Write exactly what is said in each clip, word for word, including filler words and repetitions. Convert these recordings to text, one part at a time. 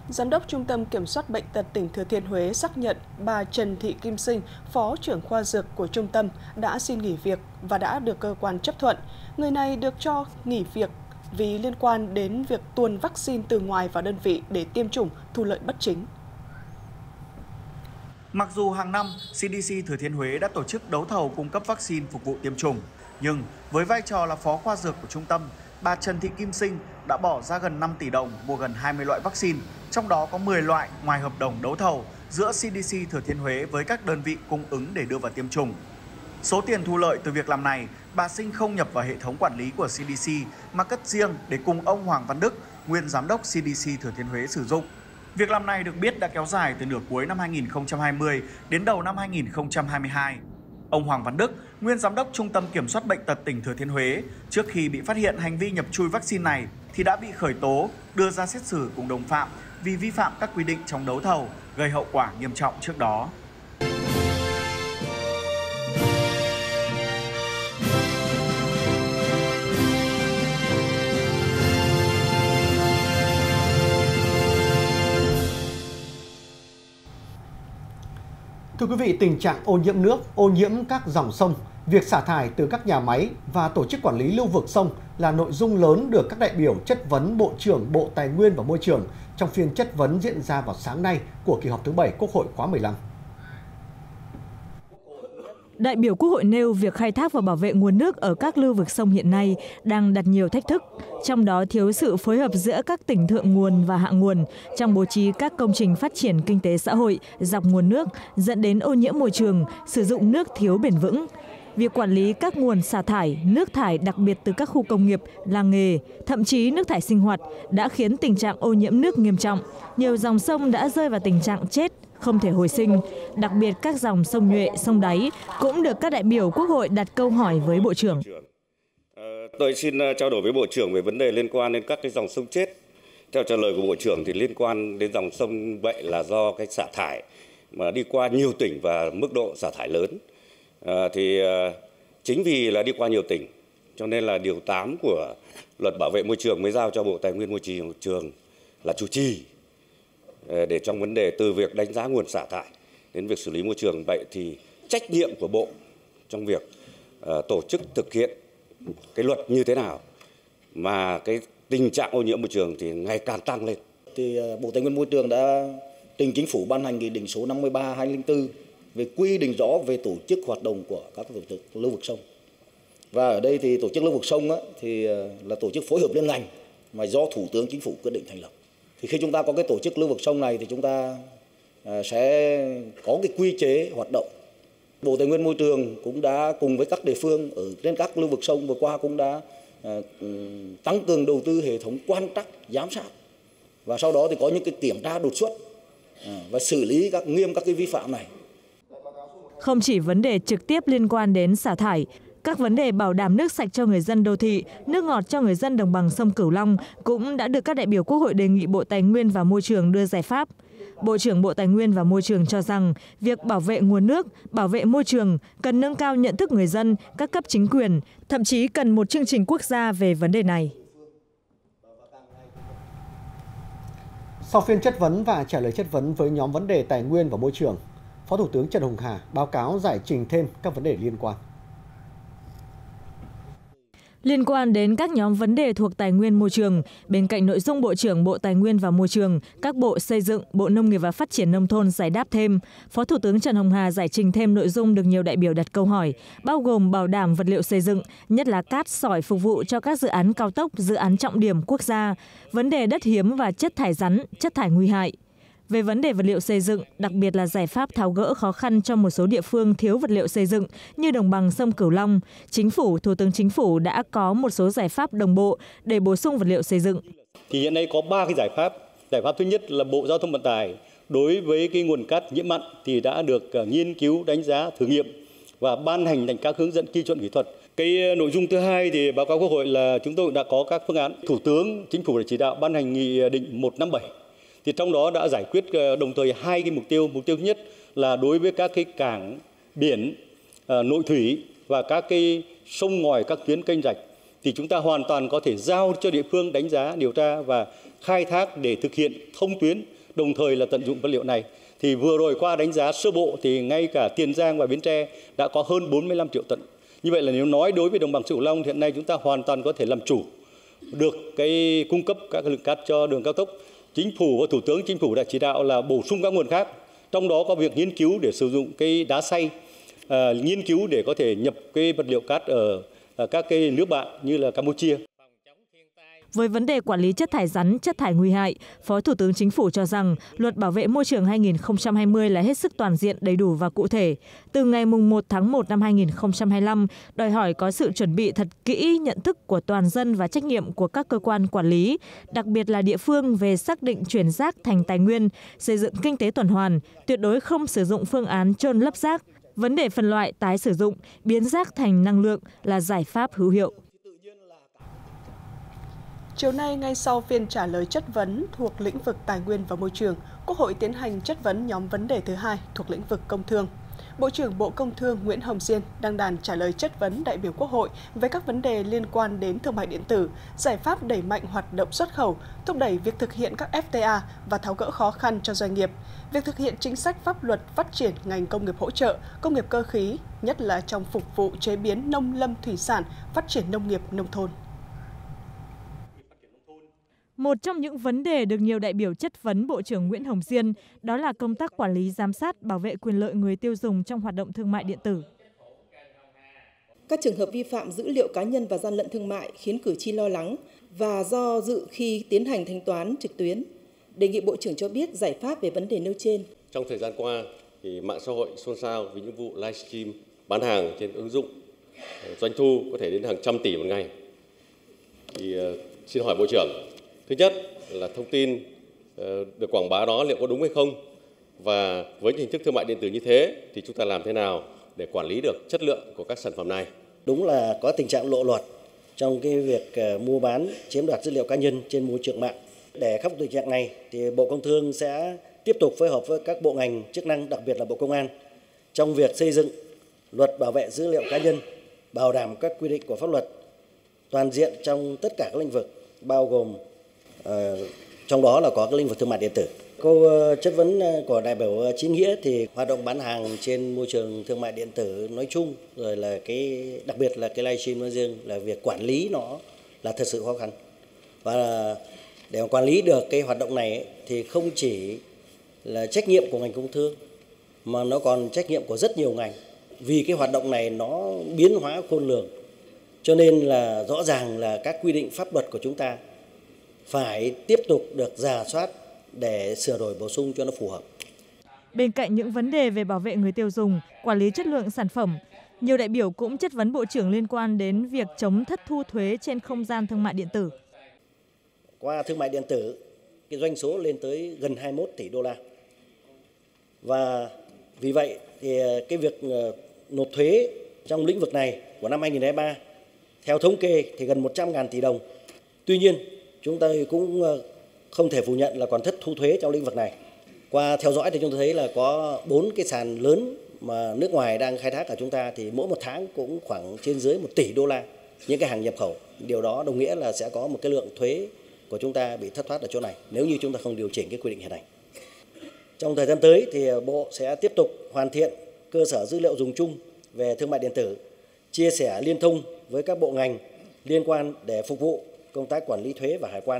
Giám đốc Trung tâm Kiểm soát Bệnh tật tỉnh Thừa Thiên Huế xác nhận bà Trần Thị Kim Sinh, Phó trưởng khoa dược của trung tâm, đã xin nghỉ việc và đã được cơ quan chấp thuận. Người này được cho nghỉ việc vì liên quan đến việc tuồn vaccine từ ngoài vào đơn vị để tiêm chủng, thu lợi bất chính. Mặc dù hàng năm xê đê xê Thừa Thiên Huế đã tổ chức đấu thầu cung cấp vaccine phục vụ tiêm chủng, nhưng với vai trò là phó khoa dược của trung tâm, bà Trần Thị Kim Sinh đã bỏ ra gần năm tỷ đồng mua gần hai mươi loại vaccine, trong đó có mười loại ngoài hợp đồng đấu thầu giữa xê đê xê Thừa Thiên Huế với các đơn vị cung ứng để đưa vào tiêm chủng. Số tiền thu lợi từ việc làm này, bà Sinh không nhập vào hệ thống quản lý của xê đê xê mà cất riêng để cùng ông Hoàng Văn Đức, nguyên giám đốc xê đê xê Thừa Thiên Huế sử dụng. Việc làm này được biết đã kéo dài từ nửa cuối năm hai nghìn không trăm hai mươi đến đầu năm hai nghìn không trăm hai mươi hai. Ông Hoàng Văn Đức, nguyên giám đốc Trung tâm Kiểm soát Bệnh tật tỉnh Thừa Thiên Huế, trước khi bị phát hiện hành vi nhập chui vaccine này thì đã bị khởi tố, đưa ra xét xử cùng đồng phạm vì vi phạm các quy định trong đấu thầu, gây hậu quả nghiêm trọng trước đó. Thưa quý vị, tình trạng ô nhiễm nước, ô nhiễm các dòng sông, việc xả thải từ các nhà máy và tổ chức quản lý lưu vực sông là nội dung lớn được các đại biểu chất vấn Bộ trưởng Bộ Tài nguyên và Môi trường trong phiên chất vấn diễn ra vào sáng nay của kỳ họp thứ bảy Quốc hội khóa mười lăm. Đại biểu Quốc hội nêu việc khai thác và bảo vệ nguồn nước ở các lưu vực sông hiện nay đang đặt nhiều thách thức, trong đó thiếu sự phối hợp giữa các tỉnh thượng nguồn và hạ nguồn trong bố trí các công trình phát triển kinh tế xã hội dọc nguồn nước, dẫn đến ô nhiễm môi trường, sử dụng nước thiếu bền vững. Việc quản lý các nguồn xả thải, nước thải đặc biệt từ các khu công nghiệp, làng nghề, thậm chí nước thải sinh hoạt đã khiến tình trạng ô nhiễm nước nghiêm trọng. Nhiều dòng sông đã rơi vào tình trạng chết, không thể hồi sinh, đặc biệt các dòng sông Nhuệ, sông Đáy cũng được các đại biểu Quốc hội đặt câu hỏi với Bộ trưởng. Tôi xin trao đổi với Bộ trưởng về vấn đề liên quan đến các cái dòng sông chết. Theo trả lời của Bộ trưởng thì liên quan đến dòng sông vậy là do cái xả thải mà đi qua nhiều tỉnh và mức độ xả thải lớn. À, thì à, chính vì là đi qua nhiều tỉnh cho nên là điều tám của Luật Bảo vệ môi trường mới giao cho Bộ Tài nguyên Môi trường là chủ trì để trong vấn đề từ việc đánh giá nguồn xả thải đến việc xử lý môi trường. Vậy thì trách nhiệm của Bộ trong việc uh, tổ chức thực hiện cái luật như thế nào mà cái tình trạng ô nhiễm môi trường thì ngày càng tăng lên. Thì uh, Bộ Tài nguyên Môi trường đã trình Chính phủ ban hành nghị định số năm mươi ba hai nghìn không trăm lẻ bốn về quy định rõ về tổ chức hoạt động của các tổ chức lưu vực sông. Và ở đây thì tổ chức lưu vực sông á, thì uh, là tổ chức phối hợp liên ngành mà do Thủ tướng Chính phủ quyết định thành lập. Thì khi chúng ta có cái tổ chức lưu vực sông này thì chúng ta sẽ có cái quy chế hoạt động. Bộ Tài nguyên Môi trường cũng đã cùng với các địa phương ở trên các lưu vực sông vừa qua cũng đã tăng cường đầu tư hệ thống quan trắc, giám sát. Và sau đó thì có những cái kiểm tra đột xuất và xử lý các nghiêm các cái vi phạm này. Không chỉ vấn đề trực tiếp liên quan đến xả thải, các vấn đề bảo đảm nước sạch cho người dân đô thị, nước ngọt cho người dân đồng bằng sông Cửu Long cũng đã được các đại biểu Quốc hội đề nghị Bộ Tài nguyên và Môi trường đưa giải pháp. Bộ trưởng Bộ Tài nguyên và Môi trường cho rằng việc bảo vệ nguồn nước, bảo vệ môi trường cần nâng cao nhận thức người dân, các cấp chính quyền, thậm chí cần một chương trình quốc gia về vấn đề này. Sau phiên chất vấn và trả lời chất vấn với nhóm vấn đề tài nguyên và môi trường, Phó Thủ tướng Trần Hồng Hà báo cáo giải trình thêm các vấn đề liên quan. Liên quan đến các nhóm vấn đề thuộc tài nguyên môi trường, bên cạnh nội dung Bộ trưởng Bộ Tài nguyên và Môi trường, các bộ xây dựng, Bộ Nông nghiệp và Phát triển Nông thôn giải đáp thêm, Phó Thủ tướng Trần Hồng Hà giải trình thêm nội dung được nhiều đại biểu đặt câu hỏi, bao gồm bảo đảm vật liệu xây dựng, nhất là cát, sỏi phục vụ cho các dự án cao tốc, dự án trọng điểm quốc gia, vấn đề đất hiếm và chất thải rắn, chất thải nguy hại. Về vấn đề vật liệu xây dựng, đặc biệt là giải pháp tháo gỡ khó khăn cho một số địa phương thiếu vật liệu xây dựng như đồng bằng sông Cửu Long, Chính phủ, Thủ tướng Chính phủ đã có một số giải pháp đồng bộ để bổ sung vật liệu xây dựng. Thì hiện nay có ba cái giải pháp. Giải pháp thứ nhất là Bộ Giao thông Vận tải đối với cái nguồn cát nhiễm mặn thì đã được nghiên cứu, đánh giá, thử nghiệm và ban hành thành các hướng dẫn quy chuẩn kỹ thuật. Cái nội dung thứ hai thì báo cáo Quốc hội là chúng tôi đã có các phương án. Thủ tướng Chính phủ đã chỉ đạo ban hành nghị định một trăm năm mươi bảy. Thì trong đó đã giải quyết đồng thời hai cái mục tiêu. Mục tiêu thứ nhất là đối với các cái cảng biển, uh, nội thủy và các cái sông ngòi, các tuyến kênh rạch thì chúng ta hoàn toàn có thể giao cho địa phương đánh giá, điều tra và khai thác để thực hiện thông tuyến, đồng thời là tận dụng vật liệu này. Thì vừa rồi qua đánh giá sơ bộ thì ngay cả Tiền Giang và Bến Tre đã có hơn bốn mươi lăm triệu tấn. Như vậy là nếu nói đối với đồng bằng sông Cửu Long thì hiện nay chúng ta hoàn toàn có thể làm chủ được cái cung cấp các lượng cát cho đường cao tốc. Chính phủ và Thủ tướng Chính phủ đã chỉ đạo là bổ sung các nguồn khác, trong đó có việc nghiên cứu để sử dụng cái đá xay, à, nghiên cứu để có thể nhập cái vật liệu cát ở, ở các cái nước bạn như là Campuchia. Với vấn đề quản lý chất thải rắn, chất thải nguy hại, Phó Thủ tướng Chính phủ cho rằng Luật Bảo vệ môi trường hai nghìn không trăm hai mươi là hết sức toàn diện, đầy đủ và cụ thể. Từ ngày mùng một tháng một năm hai nghìn không trăm hai mươi lăm, đòi hỏi có sự chuẩn bị thật kỹ, nhận thức của toàn dân và trách nhiệm của các cơ quan quản lý, đặc biệt là địa phương về xác định chuyển rác thành tài nguyên, xây dựng kinh tế tuần hoàn, tuyệt đối không sử dụng phương án chôn lấp rác. Vấn đề phân loại, tái sử dụng, biến rác thành năng lượng là giải pháp hữu hiệu. Chiều nay, ngay sau phiên trả lời chất vấn thuộc lĩnh vực tài nguyên và môi trường, Quốc hội tiến hành chất vấn nhóm vấn đề thứ hai thuộc lĩnh vực công thương. Bộ trưởng Bộ Công Thương Nguyễn Hồng Diên đăng đàn trả lời chất vấn đại biểu Quốc hội về các vấn đề liên quan đến thương mại điện tử, giải pháp đẩy mạnh hoạt động xuất khẩu, thúc đẩy việc thực hiện các ép tê a và tháo gỡ khó khăn cho doanh nghiệp, việc thực hiện chính sách pháp luật phát triển ngành công nghiệp hỗ trợ, công nghiệp cơ khí, nhất là trong phục vụ chế biến nông lâm thủy sản, phát triển nông nghiệp nông thôn. Một trong những vấn đề được nhiều đại biểu chất vấn Bộ trưởng Nguyễn Hồng Diên đó là công tác quản lý giám sát, bảo vệ quyền lợi người tiêu dùng trong hoạt động thương mại điện tử. Các trường hợp vi phạm dữ liệu cá nhân và gian lận thương mại khiến cử tri lo lắng và do dự khi tiến hành thanh toán trực tuyến. Đề nghị Bộ trưởng cho biết giải pháp về vấn đề nêu trên. Trong thời gian qua, thì mạng xã hội xôn xao với những vụ livestream bán hàng trên ứng dụng, doanh thu có thể đến hàng trăm tỷ một ngày. Thì uh, xin hỏi Bộ trưởng, thứ nhất là thông tin uh, được quảng bá đó liệu có đúng hay không? Và với hình thức thương mại điện tử như thế thì chúng ta làm thế nào để quản lý được chất lượng của các sản phẩm này? Đúng là có tình trạng lộ lọt trong cái việc uh, mua bán, chiếm đoạt dữ liệu cá nhân trên môi trường mạng. Để khắc phục tình trạng này thì Bộ Công Thương sẽ tiếp tục phối hợp với các bộ ngành chức năng, đặc biệt là Bộ Công an, trong việc xây dựng luật bảo vệ dữ liệu cá nhân, bảo đảm các quy định của pháp luật toàn diện trong tất cả các lĩnh vực, bao gồm uh, trong đó là có cái lĩnh vực thương mại điện tử. Câu uh, chất vấn của đại biểu Chí Nghĩa thì hoạt động bán hàng trên môi trường thương mại điện tử nói chung, rồi là cái đặc biệt là cái livestream nói riêng, là việc quản lý nó là thật sự khó khăn. Và để mà quản lý được cái hoạt động này ấy, thì không chỉ là trách nhiệm của ngành công thương mà nó còn trách nhiệm của rất nhiều ngành, vì cái hoạt động này nó biến hóa khôn lường, cho nên là rõ ràng là các quy định pháp luật của chúng ta phải tiếp tục được rà soát để sửa đổi bổ sung cho nó phù hợp. Bên cạnh những vấn đề về bảo vệ người tiêu dùng, quản lý chất lượng sản phẩm, nhiều đại biểu cũng chất vấn Bộ trưởng liên quan đến việc chống thất thu thuế trên không gian thương mại điện tử. Qua thương mại điện tử, cái doanh số lên tới gần hai mươi mốt tỷ đô la. Và vì vậy thì cái việc nộp thuế trong lĩnh vực này của năm hai nghìn không trăm hai mươi ba theo thống kê thì gần một trăm nghìn tỷ đồng. Tuy nhiên, chúng ta cũng không thể phủ nhận là còn thất thu thuế trong lĩnh vực này. Qua theo dõi thì chúng ta thấy là có bốn cái sàn lớn mà nước ngoài đang khai thác ở chúng ta thì mỗi một tháng cũng khoảng trên dưới một tỷ đô la những cái hàng nhập khẩu. Điều đó đồng nghĩa là sẽ có một cái lượng thuế của chúng ta bị thất thoát ở chỗ này nếu như chúng ta không điều chỉnh cái quy định hiện hành. Trong thời gian tới thì Bộ sẽ tiếp tục hoàn thiện cơ sở dữ liệu dùng chung về thương mại điện tử, chia sẻ liên thông với các bộ ngành liên quan để phục vụ công tác quản lý thuế và hải quan.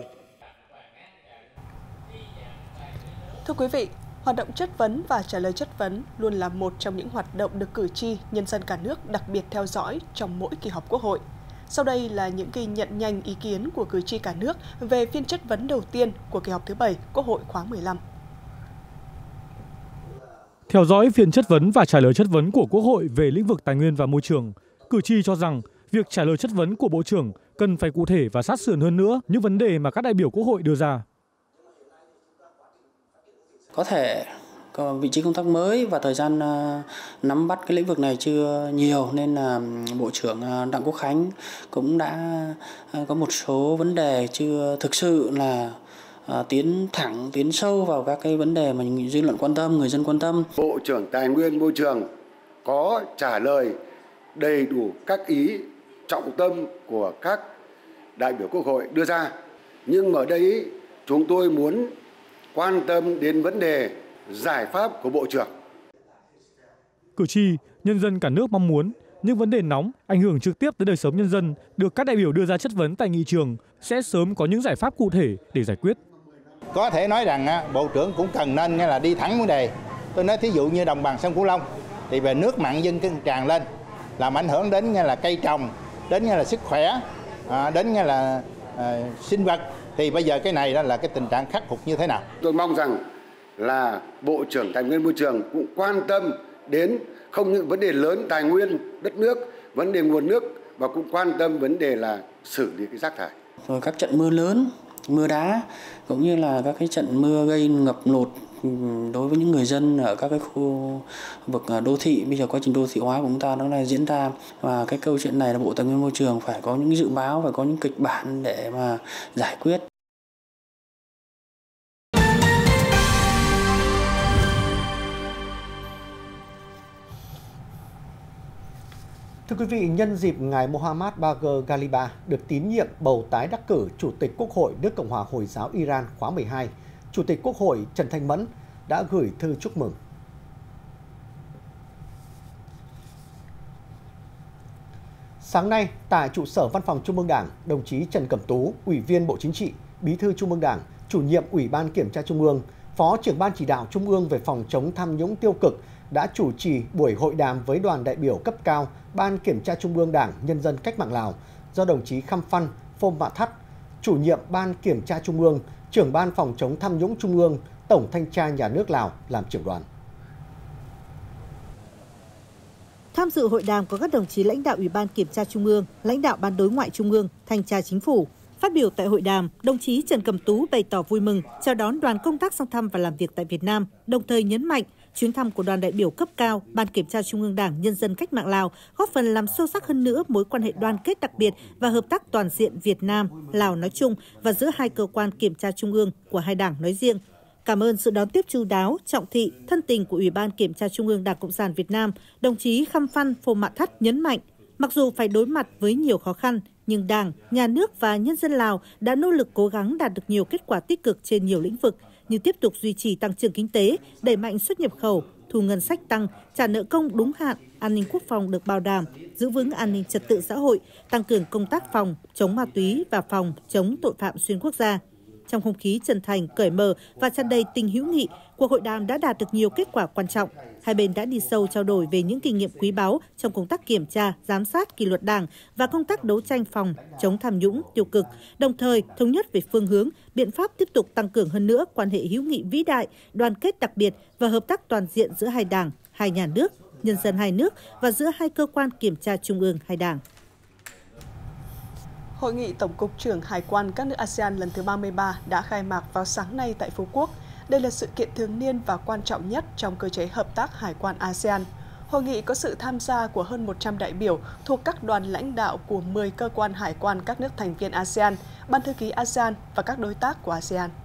Thưa quý vị, hoạt động chất vấn và trả lời chất vấn luôn là một trong những hoạt động được cử tri, nhân dân cả nước đặc biệt theo dõi trong mỗi kỳ họp Quốc hội. Sau đây là những ghi nhận nhanh ý kiến của cử tri cả nước về phiên chất vấn đầu tiên của kỳ họp thứ bảy Quốc hội khóa mười lăm. Theo dõi phiên chất vấn và trả lời chất vấn của Quốc hội về lĩnh vực tài nguyên và môi trường, cử tri cho rằng việc trả lời chất vấn của Bộ trưởng cần phải cụ thể và sát sườn hơn nữa những vấn đề mà các đại biểu Quốc hội đưa ra. Có thể có vị trí công tác mới và thời gian nắm bắt cái lĩnh vực này chưa nhiều nên là Bộ trưởng Đặng Quốc Khánh cũng đã có một số vấn đề chưa thực sự là tiến thẳng, tiến sâu vào các cái vấn đề mà dư luận quan tâm, người dân quan tâm. Bộ trưởng Tài nguyên Môi trường có trả lời đầy đủ các ý trọng tâm của các đại biểu Quốc hội đưa ra. Nhưng ở đây chúng tôi muốn quan tâm đến vấn đề giải pháp của Bộ trưởng. Cử tri, nhân dân cả nước mong muốn những vấn đề nóng ảnh hưởng trực tiếp tới đời sống nhân dân được các đại biểu đưa ra chất vấn tại nghị trường sẽ sớm có những giải pháp cụ thể để giải quyết. Có thể nói rằng Bộ trưởng cũng cần nên là đi thẳng vấn đề. Tôi nói thí dụ như đồng bằng sông Cửu Long thì về nước mặn dâng tràn lên làm ảnh hưởng đến là cây trồng, đến là sức khỏe, đến là à, sinh vật, thì bây giờ cái này đó là cái tình trạng khắc phục như thế nào? Tôi mong rằng là Bộ trưởng Tài nguyên Môi trường cũng quan tâm đến không những vấn đề lớn tài nguyên đất nước, vấn đề nguồn nước, và cũng quan tâm vấn đề là xử lý cái rác thải. Rồi các trận mưa lớn, mưa đá cũng như là các cái trận mưa gây ngập lụt đối với những người dân ở các cái khu vực đô thị. Bây giờ quá trình đô thị hóa của chúng ta nó là diễn ra, và cái câu chuyện này là Bộ Tài nguyên Môi trường phải có những dự báo, phải có những kịch bản để mà giải quyết. Thưa quý vị, nhân dịp ngài Mohammad Bagher Ghaliba được tín nhiệm bầu tái đắc cử Chủ tịch Quốc hội nước Cộng hòa Hồi giáo Iran khóa mười hai, Chủ tịch Quốc hội Trần Thanh Mẫn đã gửi thư chúc mừng. Sáng nay, tại trụ sở Văn phòng Trung ương Đảng, đồng chí Trần Cẩm Tú, Ủy viên Bộ Chính trị, Bí thư Trung ương Đảng, Chủ nhiệm Ủy ban Kiểm tra Trung ương, Phó trưởng Ban Chỉ đạo Trung ương về phòng chống tham nhũng tiêu cực đã chủ trì buổi hội đàm với đoàn đại biểu cấp cao Ban Kiểm tra Trung ương Đảng Nhân dân Cách mạng Lào do đồng chí Khăm Phăn Phôm Mạ Thắt, Chủ nhiệm Ban Kiểm tra Trung ương, Trưởng Ban Phòng chống tham nhũng Trung ương, Tổng Thanh tra Nhà nước Lào làm trưởng đoàn. Tham dự hội đàm có các đồng chí lãnh đạo Ủy ban Kiểm tra Trung ương, lãnh đạo Ban Đối ngoại Trung ương, Thanh tra Chính phủ. Phát biểu tại hội đàm, đồng chí Trần Cẩm Tú bày tỏ vui mừng chào đón đoàn công tác sang thăm và làm việc tại Việt Nam, đồng thời nhấn mạnh chuyến thăm của đoàn đại biểu cấp cao Ban Kiểm tra Trung ương Đảng Nhân dân Cách mạng Lào góp phần làm sâu sắc hơn nữa mối quan hệ đoàn kết đặc biệt và hợp tác toàn diện Việt Nam, Lào nói chung và giữa hai cơ quan kiểm tra trung ương của hai đảng nói riêng. Cảm ơn sự đón tiếp chu đáo, trọng thị, thân tình của Ủy ban Kiểm tra Trung ương Đảng Cộng sản Việt Nam, đồng chí Khăm Phăn Phôm Mạ Thắt nhấn mạnh, mặc dù phải đối mặt với nhiều khó khăn, nhưng Đảng, Nhà nước và nhân dân Lào đã nỗ lực cố gắng đạt được nhiều kết quả tích cực trên nhiều lĩnh vực, như tiếp tục duy trì tăng trưởng kinh tế, đẩy mạnh xuất nhập khẩu, thu ngân sách tăng, trả nợ công đúng hạn, an ninh quốc phòng được bảo đảm, giữ vững an ninh trật tự xã hội, tăng cường công tác phòng, chống ma túy và phòng, chống tội phạm xuyên quốc gia. Trong không khí chân thành, cởi mở và tràn đầy tình hữu nghị, cuộc hội đàm đã đạt được nhiều kết quả quan trọng. Hai bên đã đi sâu trao đổi về những kinh nghiệm quý báu trong công tác kiểm tra, giám sát kỷ luật Đảng và công tác đấu tranh phòng, chống tham nhũng, tiêu cực, đồng thời thống nhất về phương hướng, biện pháp tiếp tục tăng cường hơn nữa quan hệ hữu nghị vĩ đại, đoàn kết đặc biệt và hợp tác toàn diện giữa hai đảng, hai nhà nước, nhân dân hai nước và giữa hai cơ quan kiểm tra trung ương hai đảng. Hội nghị Tổng cục trưởng Hải quan các nước a sê an lần thứ ba mươi ba đã khai mạc vào sáng nay tại Phú Quốc. Đây là sự kiện thường niên và quan trọng nhất trong cơ chế hợp tác hải quan a sê an. Hội nghị có sự tham gia của hơn một trăm đại biểu thuộc các đoàn lãnh đạo của mười cơ quan hải quan các nước thành viên a sê an, Ban thư ký a sê an và các đối tác của a sê an.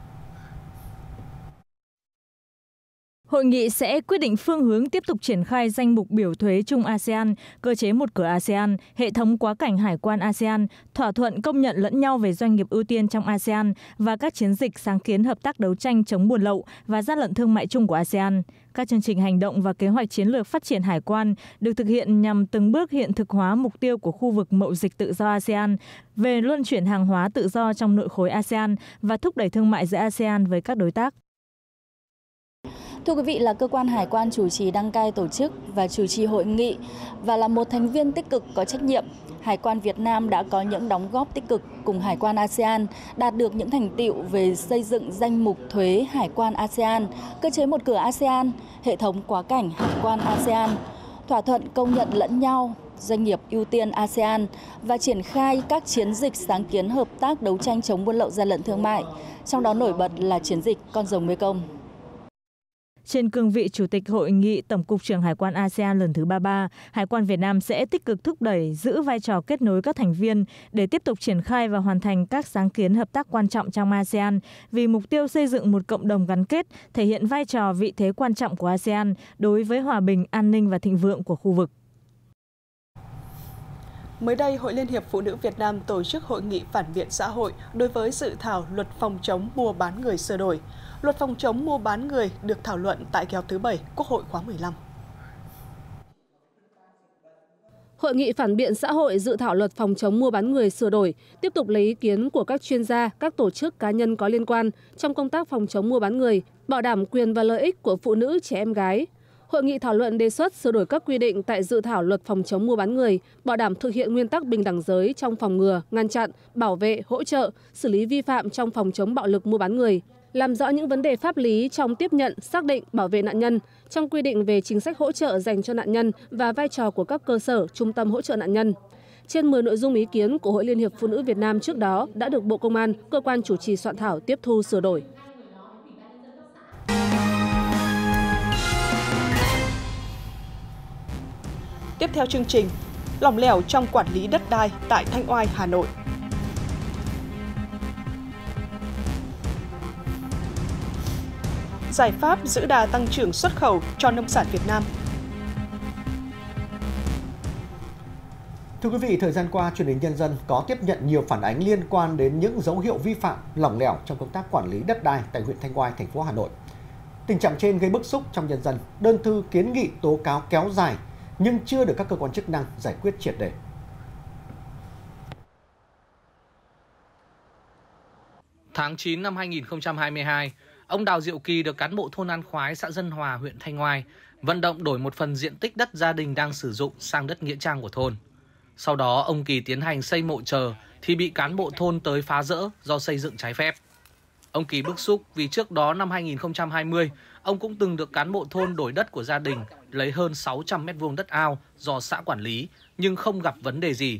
Hội nghị sẽ quyết định phương hướng tiếp tục triển khai danh mục biểu thuế chung a sê an, cơ chế một cửa a sê an, hệ thống quá cảnh hải quan a sê an, thỏa thuận công nhận lẫn nhau về doanh nghiệp ưu tiên trong a sê an và các chiến dịch sáng kiến hợp tác đấu tranh chống buôn lậu và gian lận thương mại chung của a sê an. Các chương trình hành động và kế hoạch chiến lược phát triển hải quan được thực hiện nhằm từng bước hiện thực hóa mục tiêu của khu vực mậu dịch tự do a sê an về luân chuyển hàng hóa tự do trong nội khối a sê an và thúc đẩy thương mại giữa a sê an với các đối tác. Thưa quý vị, là cơ quan hải quan chủ trì đăng cai tổ chức và chủ trì hội nghị và là một thành viên tích cực có trách nhiệm, Hải quan Việt Nam đã có những đóng góp tích cực cùng Hải quan a sê an, đạt được những thành tựu về xây dựng danh mục thuế hải quan a sê an, cơ chế một cửa a sê an, hệ thống quá cảnh hải quan a sê an, thỏa thuận công nhận lẫn nhau doanh nghiệp ưu tiên a sê an và triển khai các chiến dịch sáng kiến hợp tác đấu tranh chống buôn lậu gian lận thương mại, trong đó nổi bật là chiến dịch Con rồng Mekong. Trên cương vị Chủ tịch Hội nghị Tổng cục trưởng Hải quan a sê an lần thứ ba mươi ba, Hải quan Việt Nam sẽ tích cực thúc đẩy, giữ vai trò kết nối các thành viên để tiếp tục triển khai và hoàn thành các sáng kiến hợp tác quan trọng trong a sê an vì mục tiêu xây dựng một cộng đồng gắn kết, thể hiện vai trò vị thế quan trọng của a sê an đối với hòa bình, an ninh và thịnh vượng của khu vực. Mới đây, Hội Liên hiệp Phụ nữ Việt Nam tổ chức hội nghị phản biện xã hội đối với dự thảo luật phòng chống mua bán người sửa đổi. Luật phòng chống mua bán người được thảo luận tại kỳ họp thứ bảy Quốc hội khóa mười lăm. Hội nghị phản biện xã hội dự thảo luật phòng chống mua bán người sửa đổi tiếp tục lấy ý kiến của các chuyên gia, các tổ chức cá nhân có liên quan trong công tác phòng chống mua bán người, bảo đảm quyền và lợi ích của phụ nữ, trẻ em gái. Hội nghị thảo luận đề xuất sửa đổi các quy định tại dự thảo luật phòng chống mua bán người, bảo đảm thực hiện nguyên tắc bình đẳng giới trong phòng ngừa, ngăn chặn, bảo vệ, hỗ trợ, xử lý vi phạm trong phòng chống bạo lực mua bán người, làm rõ những vấn đề pháp lý trong tiếp nhận, xác định, bảo vệ nạn nhân, trong quy định về chính sách hỗ trợ dành cho nạn nhân và vai trò của các cơ sở, trung tâm hỗ trợ nạn nhân. Trên mười nội dung ý kiến của Hội Liên hiệp Phụ nữ Việt Nam trước đó đã được Bộ Công an, cơ quan chủ trì soạn thảo tiếp thu sửa đổi. Tiếp theo chương trình, lỏng lẻo trong quản lý đất đai tại Thanh Oai, Hà Nội. Giải pháp giữ đà tăng trưởng xuất khẩu cho nông sản Việt Nam. Thưa quý vị, thời gian qua, Truyền hình Nhân dân có tiếp nhận nhiều phản ánh liên quan đến những dấu hiệu vi phạm, lỏng lẻo trong công tác quản lý đất đai tại huyện Thanh Oai, thành phố Hà Nội. Tình trạng trên gây bức xúc trong nhân dân, đơn thư kiến nghị tố cáo kéo dài nhưng chưa được các cơ quan chức năng giải quyết triệt để. Tháng chín năm hai nghìn không trăm hai mươi hai, ông Đào Diệu Kỳ được cán bộ thôn An Khoái, xã Dân Hòa, huyện Thanh Oai vận động đổi một phần diện tích đất gia đình đang sử dụng sang đất nghĩa trang của thôn. Sau đó, ông Kỳ tiến hành xây mộ chờ thì bị cán bộ thôn tới phá rỡ do xây dựng trái phép. Ông Kỳ bức xúc vì trước đó năm hai nghìn không trăm hai mươi, ông cũng từng được cán bộ thôn đổi đất của gia đình lấy hơn sáu trăm mét vuông đất ao do xã quản lý nhưng không gặp vấn đề gì.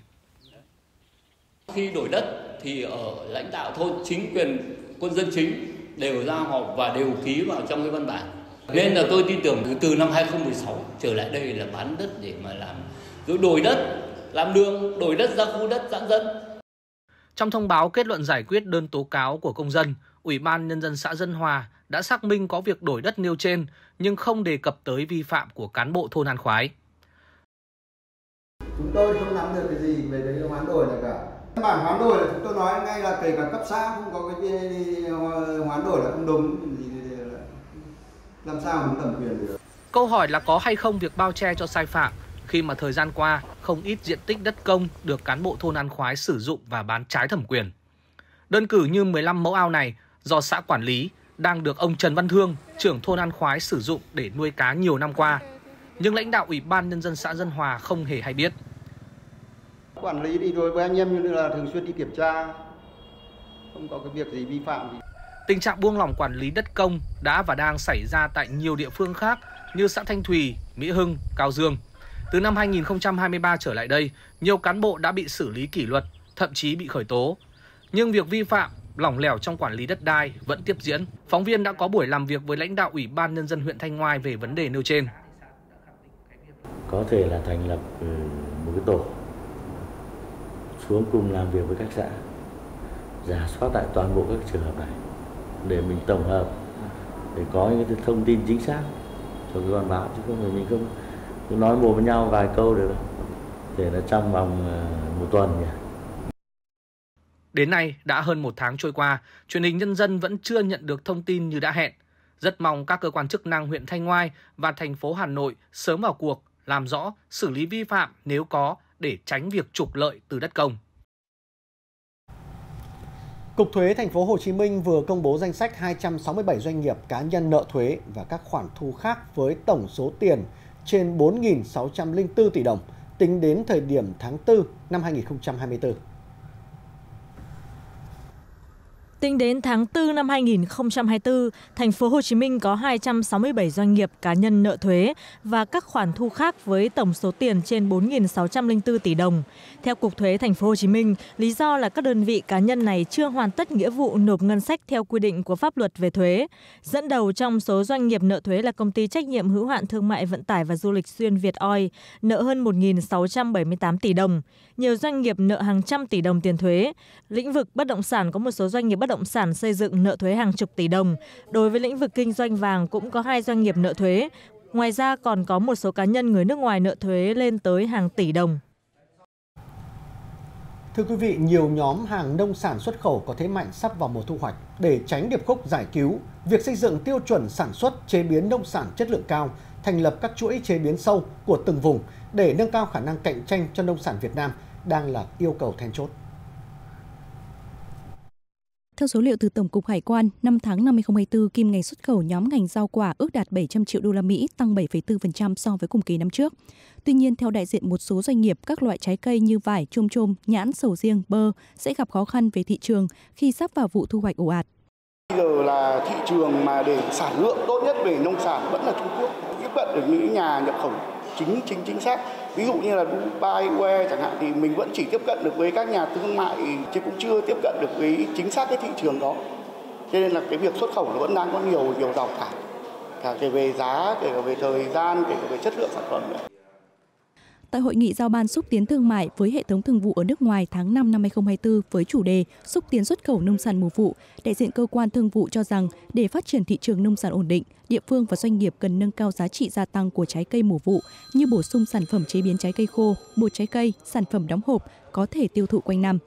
Khi đổi đất thì ở lãnh đạo thôn, chính quyền, quân dân chính đều ra họp và đều ký vào trong cái văn bản. Nên là tôi tin tưởng từ năm hai nghìn không trăm mười sáu trở lại đây là bán đất để mà làm, rồi đổi đất, làm đường, đổi đất ra khu đất giãn dân. Trong thông báo kết luận giải quyết đơn tố cáo của công dân, Ủy ban Nhân dân xã Dân Hòa đã xác minh có việc đổi đất nêu trên nhưng không đề cập tới vi phạm của cán bộ thôn An Khoái. Chúng tôi không nắm được cái gì về đấy là hoán đổi này cả. Bản hoán đổi là chúng tôi nói ngay là kể cả cấp xã không có cái hoán đổi là không đúng, làm sao mình thẩm quyền được. Câu hỏi là có hay không việc bao che cho sai phạm khi mà thời gian qua không ít diện tích đất công được cán bộ thôn An Khoái sử dụng và bán trái thẩm quyền. Đơn cử như mười lăm mẫu ao này do xã quản lý đang được ông Trần Văn Thương, trưởng thôn An Khoái sử dụng để nuôi cá nhiều năm qua, nhưng lãnh đạo Ủy ban Nhân dân xã Dân Hòa không hề hay biết. Quản lý đi rồi với anh em như là thường xuyên đi kiểm tra, không có cái việc gì vi phạm gì. Tình trạng buông lỏng quản lý đất công đã và đang xảy ra tại nhiều địa phương khác như xã Thanh Thùy, Mỹ Hưng, Cao Dương. Từ năm hai nghìn không trăm hai mươi ba trở lại đây, nhiều cán bộ đã bị xử lý kỷ luật, thậm chí bị khởi tố. Nhưng việc vi phạm, lỏng lẻo trong quản lý đất đai vẫn tiếp diễn. Phóng viên đã có buổi làm việc với lãnh đạo Ủy ban Nhân dân huyện Thanh Oai về vấn đề nêu trên. Có thể là thành lập một cái tổ xuống cùng làm việc với các xã, rà soát lại toàn bộ các trường hợp này để mình tổng hợp, để có những cái thông tin chính xác cho cơ quan báo, chứ không phải mình không cứ nói mồm với nhau vài câu được đâu, để nó trong vòng một tuần nhỉ. Đến nay đã hơn một tháng trôi qua, Truyền hình Nhân dân vẫn chưa nhận được thông tin như đã hẹn. Rất mong các cơ quan chức năng huyện Thanh Oai và thành phố Hà Nội sớm vào cuộc, làm rõ, xử lý vi phạm nếu có để tránh việc trục lợi từ đất công. Cục Thuế Thành phố Hồ Chí Minh vừa công bố danh sách hai trăm sáu mươi bảy doanh nghiệp cá nhân nợ thuế và các khoản thu khác với tổng số tiền trên bốn nghìn sáu trăm lẻ bốn tỷ đồng tính đến thời điểm tháng tư năm hai nghìn không trăm hai mươi tư. Tính đến tháng tư năm hai nghìn không trăm hai mươi tư, Thành phố Hồ Chí Minh có hai trăm sáu mươi bảy doanh nghiệp cá nhân nợ thuế và các khoản thu khác với tổng số tiền trên bốn nghìn sáu trăm lẻ bốn tỷ đồng. Theo Cục Thuế Thành phố Hồ Chí Minh, lý do là các đơn vị cá nhân này chưa hoàn tất nghĩa vụ nộp ngân sách theo quy định của pháp luật về thuế. Dẫn đầu trong số doanh nghiệp nợ thuế là công ty trách nhiệm hữu hạn thương mại vận tải và du lịch xuyên Việt Oil, nợ hơn một nghìn sáu trăm bảy mươi tám tỷ đồng. Nhiều doanh nghiệp nợ hàng trăm tỷ đồng tiền thuế. Lĩnh vực bất động sản có một số doanh nghiệp bất động sản xây dựng nợ thuế hàng chục tỷ đồng. Đối với lĩnh vực kinh doanh vàng cũng có hai doanh nghiệp nợ thuế. Ngoài ra còn có một số cá nhân người nước ngoài nợ thuế lên tới hàng tỷ đồng. Thưa quý vị, nhiều nhóm hàng nông sản xuất khẩu có thế mạnh sắp vào mùa thu hoạch. Để tránh điệp khúc giải cứu, việc xây dựng tiêu chuẩn sản xuất, chế biến nông sản chất lượng cao, thành lập các chuỗi chế biến sâu của từng vùng để nâng cao khả năng cạnh tranh cho nông sản Việt Nam đang là yêu cầu then chốt. Theo số liệu từ Tổng cục Hải quan, năm tháng năm hai không hai tư, kim ngạch xuất khẩu nhóm ngành rau quả ước đạt bảy trăm triệu đô la Mỹ, tăng bảy phẩy bốn phần trăm so với cùng kỳ năm trước. Tuy nhiên, theo đại diện một số doanh nghiệp, các loại trái cây như vải, chôm chôm, nhãn, sầu riêng, bơ sẽ gặp khó khăn về thị trường khi sắp vào vụ thu hoạch ồ ạt. Bây giờ là thị trường mà để sản lượng tốt nhất về nông sản vẫn là Trung Quốc, tiếp cận được những nhà nhập khẩu chính chính chính xác. Ví dụ như là Dubai, u a e chẳng hạn thì mình vẫn chỉ tiếp cận được với các nhà thương mại chứ cũng chưa tiếp cận được với chính xác cái thị trường đó. Cho nên là cái việc xuất khẩu nó vẫn đang có nhiều nhiều rào cản, cả kể về giá, kể cả về thời gian, kể cả về chất lượng sản phẩm nữa. Tại hội nghị giao ban xúc tiến thương mại với hệ thống thương vụ ở nước ngoài tháng năm năm hai không hai tư với chủ đề xúc tiến xuất khẩu nông sản mùa vụ, đại diện cơ quan thương vụ cho rằng để phát triển thị trường nông sản ổn định, địa phương và doanh nghiệp cần nâng cao giá trị gia tăng của trái cây mùa vụ như bổ sung sản phẩm chế biến trái cây khô, bột trái cây, sản phẩm đóng hộp có thể tiêu thụ quanh năm.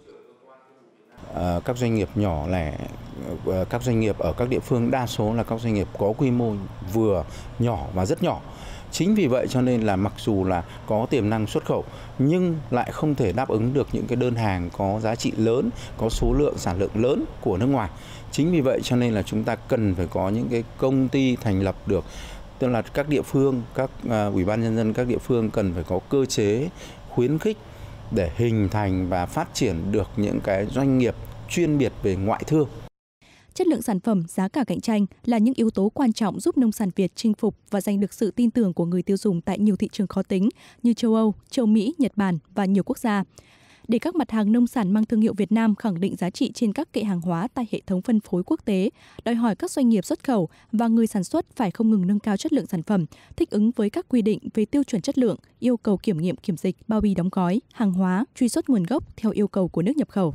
À, các doanh nghiệp nhỏ lẻ, các doanh nghiệp ở các địa phương đa số là các doanh nghiệp có quy mô vừa, nhỏ và rất nhỏ. Chính vì vậy cho nên là mặc dù là có tiềm năng xuất khẩu nhưng lại không thể đáp ứng được những cái đơn hàng có giá trị lớn, có số lượng sản lượng lớn của nước ngoài. Chính vì vậy cho nên là chúng ta cần phải có những cái công ty thành lập được, tức là các địa phương, các uh, ủy ban nhân dân các địa phương cần phải có cơ chế khuyến khích để hình thành và phát triển được những cái doanh nghiệp chuyên biệt về ngoại thương. Chất lượng sản phẩm, giá cả cạnh tranh là những yếu tố quan trọng giúp nông sản Việt chinh phục và giành được sự tin tưởng của người tiêu dùng tại nhiều thị trường khó tính như châu Âu, châu Mỹ, Nhật Bản và nhiều quốc gia. Để các mặt hàng nông sản mang thương hiệu Việt Nam khẳng định giá trị trên các kệ hàng hóa tại hệ thống phân phối quốc tế, đòi hỏi các doanh nghiệp xuất khẩu và người sản xuất phải không ngừng nâng cao chất lượng sản phẩm, thích ứng với các quy định về tiêu chuẩn chất lượng, yêu cầu kiểm nghiệm kiểm dịch, bao bì đóng gói, hàng hóa, truy xuất nguồn gốc theo yêu cầu của nước nhập khẩu.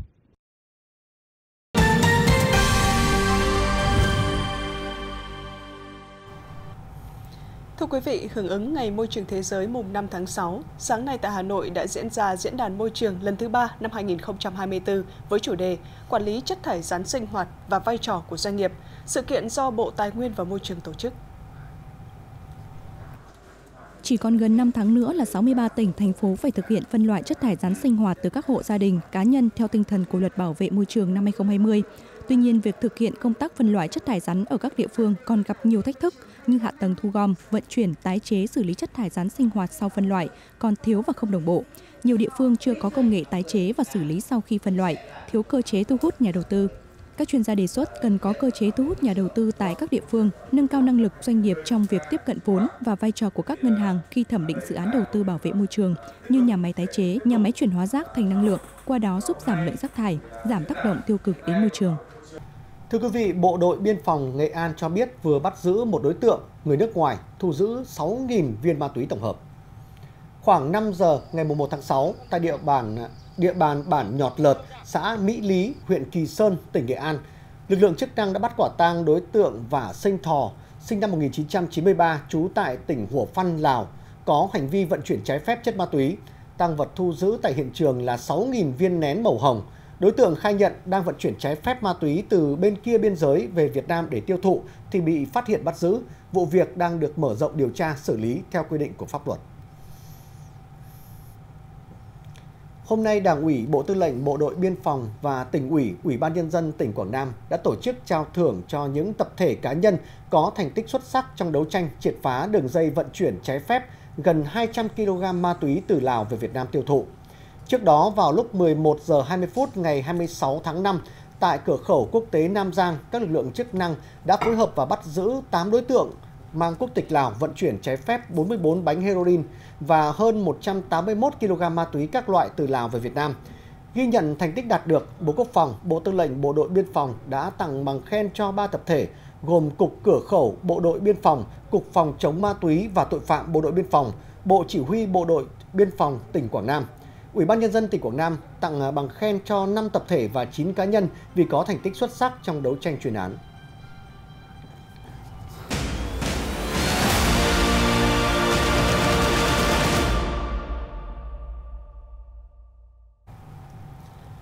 Thưa quý vị, hưởng ứng Ngày Môi trường Thế giới mùng năm tháng sáu, sáng nay tại Hà Nội đã diễn ra Diễn đàn Môi trường lần thứ ba năm hai nghìn không trăm hai mươi tư với chủ đề Quản lý chất thải rắn sinh hoạt và vai trò của doanh nghiệp, sự kiện do Bộ Tài nguyên và Môi trường tổ chức. Chỉ còn gần năm tháng nữa là sáu mươi ba tỉnh, thành phố phải thực hiện phân loại chất thải rắn sinh hoạt từ các hộ gia đình, cá nhân theo tinh thần của Luật Bảo vệ Môi trường năm hai không hai không. Tuy nhiên, việc thực hiện công tác phân loại chất thải rắn ở các địa phương còn gặp nhiều thách thức như hạ tầng thu gom, vận chuyển, tái chế, xử lý chất thải rắn sinh hoạt sau phân loại còn thiếu và không đồng bộ. Nhiều địa phương chưa có công nghệ tái chế và xử lý sau khi phân loại, thiếu cơ chế thu hút nhà đầu tư. Các chuyên gia đề xuất cần có cơ chế thu hút nhà đầu tư tại các địa phương, nâng cao năng lực doanh nghiệp trong việc tiếp cận vốn và vai trò của các ngân hàng khi thẩm định dự án đầu tư bảo vệ môi trường như nhà máy tái chế, nhà máy chuyển hóa rác thành năng lượng, qua đó giúp giảm lượng rác thải, giảm tác động tiêu cực đến môi trường. Thưa quý vị, Bộ đội Biên phòng Nghệ An cho biết vừa bắt giữ một đối tượng người nước ngoài thu giữ sáu nghìn viên ma túy tổng hợp. Khoảng năm giờ ngày một tháng sáu, tại địa bàn địa bàn bản Nhọt Lợt, xã Mỹ Lý, huyện Kỳ Sơn, tỉnh Nghệ An, lực lượng chức năng đã bắt quả tang đối tượng Vả Sinh Thò, sinh năm một nghìn chín trăm chín mươi ba, trú tại tỉnh Hủa Phăn, Lào, có hành vi vận chuyển trái phép chất ma túy. Tang vật thu giữ tại hiện trường là sáu nghìn viên nén màu hồng. Đối tượng khai nhận đang vận chuyển trái phép ma túy từ bên kia biên giới về Việt Nam để tiêu thụ thì bị phát hiện bắt giữ. Vụ việc đang được mở rộng điều tra xử lý theo quy định của pháp luật. Hôm nay, Đảng ủy, Bộ Tư lệnh Bộ đội Biên phòng và Tỉnh ủy, Ủy ban Nhân dân tỉnh Quảng Nam đã tổ chức trao thưởng cho những tập thể cá nhân có thành tích xuất sắc trong đấu tranh triệt phá đường dây vận chuyển trái phép gần hai trăm ki lô gam ma túy từ Lào về Việt Nam tiêu thụ. Trước đó, vào lúc mười một giờ hai mươi phút ngày hai mươi sáu tháng năm, tại cửa khẩu quốc tế Nam Giang, các lực lượng chức năng đã phối hợp và bắt giữ tám đối tượng mang quốc tịch Lào vận chuyển trái phép bốn mươi bốn bánh heroin và hơn một trăm tám mươi mốt ki lô gam ma túy các loại từ Lào về Việt Nam. Ghi nhận thành tích đạt được, Bộ Quốc phòng, Bộ Tư lệnh Bộ đội Biên phòng đã tặng bằng khen cho ba tập thể gồm Cục Cửa khẩu Bộ đội Biên phòng, Cục Phòng chống ma túy và tội phạm Bộ đội Biên phòng, Bộ Chỉ huy Bộ đội Biên phòng tỉnh Quảng Nam. Ủy ban Nhân dân tỉnh Quảng Nam tặng bằng khen cho năm tập thể và chín cá nhân vì có thành tích xuất sắc trong đấu tranh chuyên án.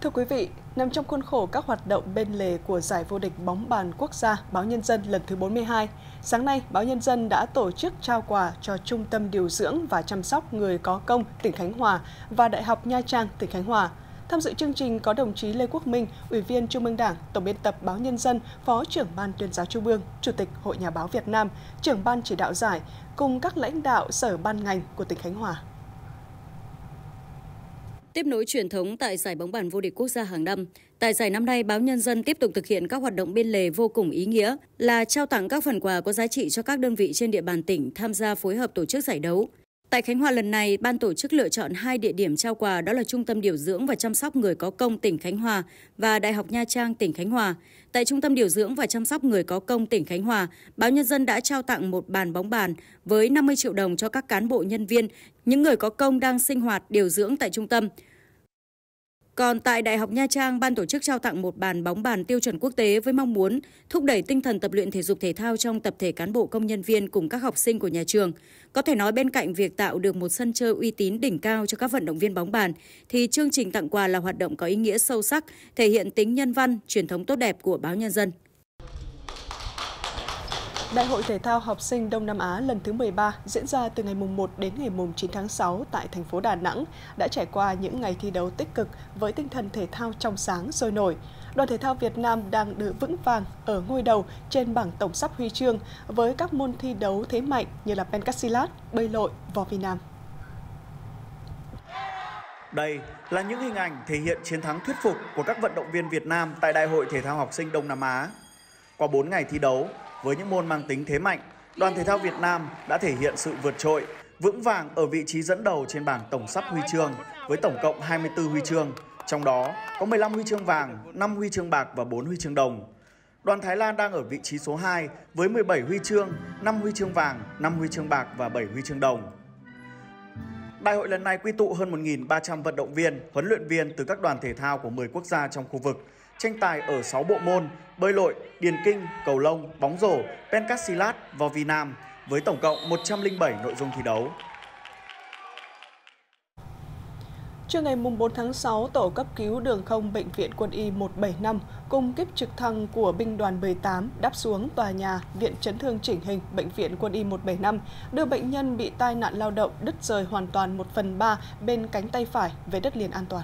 Thưa quý vị, nằm trong khuôn khổ các hoạt động bên lề của giải vô địch bóng bàn quốc gia Báo Nhân dân lần thứ bốn mươi hai, sáng nay Báo Nhân dân đã tổ chức trao quà cho Trung tâm Điều dưỡng và Chăm sóc Người có công tỉnh Khánh Hòa và Đại học Nha Trang tỉnh Khánh Hòa. Tham dự chương trình có đồng chí Lê Quốc Minh, Ủy viên Trung ương Đảng, Tổng biên tập Báo Nhân dân, Phó trưởng Ban Tuyên giáo Trung ương, Chủ tịch Hội Nhà báo Việt Nam, trưởng Ban chỉ đạo giải, cùng các lãnh đạo sở ban ngành của tỉnh Khánh Hòa. Tiếp nối truyền thống tại giải bóng bàn vô địch quốc gia hàng năm, tại giải năm nay, Báo Nhân dân tiếp tục thực hiện các hoạt động bên lề vô cùng ý nghĩa là trao tặng các phần quà có giá trị cho các đơn vị trên địa bàn tỉnh tham gia phối hợp tổ chức giải đấu. Tại Khánh Hòa lần này, ban tổ chức lựa chọn hai địa điểm trao quà, đó là Trung tâm Điều dưỡng và Chăm sóc Người có công tỉnh Khánh Hòa và Đại học Nha Trang tỉnh Khánh Hòa. Tại Trung tâm Điều dưỡng và Chăm sóc Người có công tỉnh Khánh Hòa, Báo Nhân dân đã trao tặng một bàn bóng bàn với năm mươi triệu đồng cho các cán bộ nhân viên, những người có công đang sinh hoạt điều dưỡng tại trung tâm. Còn tại Đại học Nha Trang, ban tổ chức trao tặng một bàn bóng bàn tiêu chuẩn quốc tế với mong muốn thúc đẩy tinh thần tập luyện thể dục thể thao trong tập thể cán bộ công nhân viên cùng các học sinh của nhà trường. Có thể nói bên cạnh việc tạo được một sân chơi uy tín đỉnh cao cho các vận động viên bóng bàn, thì chương trình tặng quà là hoạt động có ý nghĩa sâu sắc, thể hiện tính nhân văn, truyền thống tốt đẹp của Báo Nhân dân. Đại hội thể thao học sinh Đông Nam Á lần thứ mười ba diễn ra từ ngày mùng một đến ngày mùng chín tháng sáu tại thành phố Đà Nẵng đã trải qua những ngày thi đấu tích cực với tinh thần thể thao trong sáng sôi nổi. Đoàn thể thao Việt Nam đang đứng vững vàng ở ngôi đầu trên bảng tổng sắp huy chương với các môn thi đấu thế mạnh như là pencasilat, bơi lội, võ vi nam. Đây là những hình ảnh thể hiện chiến thắng thuyết phục của các vận động viên Việt Nam tại Đại hội thể thao học sinh Đông Nam Á. Qua bốn ngày thi đấu, với những môn mang tính thế mạnh, đoàn thể thao Việt Nam đã thể hiện sự vượt trội, vững vàng ở vị trí dẫn đầu trên bảng tổng sắp huy chương với tổng cộng hai mươi tư huy chương, trong đó có mười lăm huy chương vàng, năm huy chương bạc và bốn huy chương đồng. Đoàn Thái Lan đang ở vị trí số hai với mười bảy huy chương, năm huy chương vàng, năm huy chương bạc và bảy huy chương đồng. Đại hội lần này quy tụ hơn một nghìn ba trăm vận động viên, huấn luyện viên từ các đoàn thể thao của mười quốc gia trong khu vực, tranh tài ở sáu bộ môn: bơi lội, điền kinh, cầu lông, bóng rổ, pencasilat, võ vi nam với tổng cộng một trăm lẻ bảy nội dung thi đấu. Trưa ngày bốn tháng sáu, tổ cấp cứu đường không Bệnh viện Quân y một bảy năm cùng kíp trực thăng của binh đoàn mười tám đáp xuống tòa nhà Viện Chấn thương chỉnh hình Bệnh viện Quân y một bảy năm, đưa bệnh nhân bị tai nạn lao động đứt rời hoàn toàn một phần ba bên cánh tay phải về đất liền an toàn.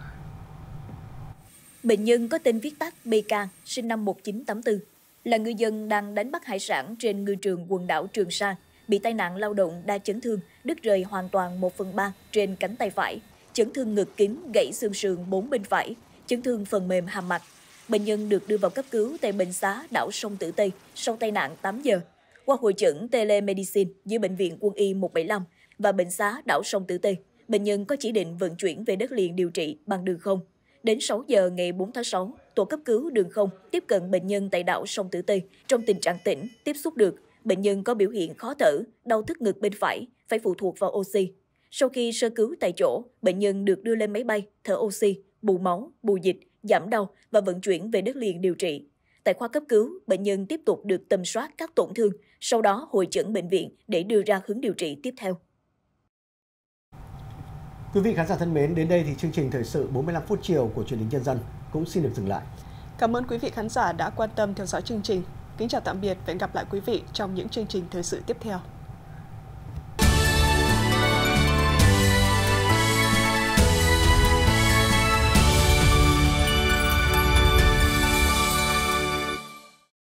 Bệnh nhân có tên viết tắt bê ca, sinh năm một nghìn chín trăm tám mươi tư, là ngư dân đang đánh bắt hải sản trên ngư trường quần đảo Trường Sa, bị tai nạn lao động đa chấn thương, đứt rời hoàn toàn một phần ba trên cánh tay phải, chấn thương ngực kín, gãy xương sườn bốn bên phải, chấn thương phần mềm hàm mạch. Bệnh nhân được đưa vào cấp cứu tại bệnh xá đảo Sông Tử Tây sau tai nạn tám giờ. Qua hội chẩn telemedicine giữa Bệnh viện Quân y một bảy năm và bệnh xá đảo Sông Tử Tây, bệnh nhân có chỉ định vận chuyển về đất liền điều trị bằng đường không. Đến sáu giờ ngày bốn tháng sáu, tổ cấp cứu đường không tiếp cận bệnh nhân tại đảo Sông Tử Tây trong tình trạng tỉnh, tiếp xúc được. Bệnh nhân có biểu hiện khó thở, đau tức ngực bên phải, phải phụ thuộc vào oxy. Sau khi sơ cứu tại chỗ, bệnh nhân được đưa lên máy bay, thở oxy, bù máu, bù dịch, giảm đau và vận chuyển về đất liền điều trị. Tại khoa cấp cứu, bệnh nhân tiếp tục được tầm soát các tổn thương, sau đó hội chẩn bệnh viện để đưa ra hướng điều trị tiếp theo. Quý vị khán giả thân mến, đến đây thì chương trình thời sự bốn mươi lăm phút chiều của Truyền hình Nhân dân cũng xin được dừng lại. Cảm ơn quý vị khán giả đã quan tâm theo dõi chương trình. Kính chào tạm biệt và hẹn gặp lại quý vị trong những chương trình thời sự tiếp theo.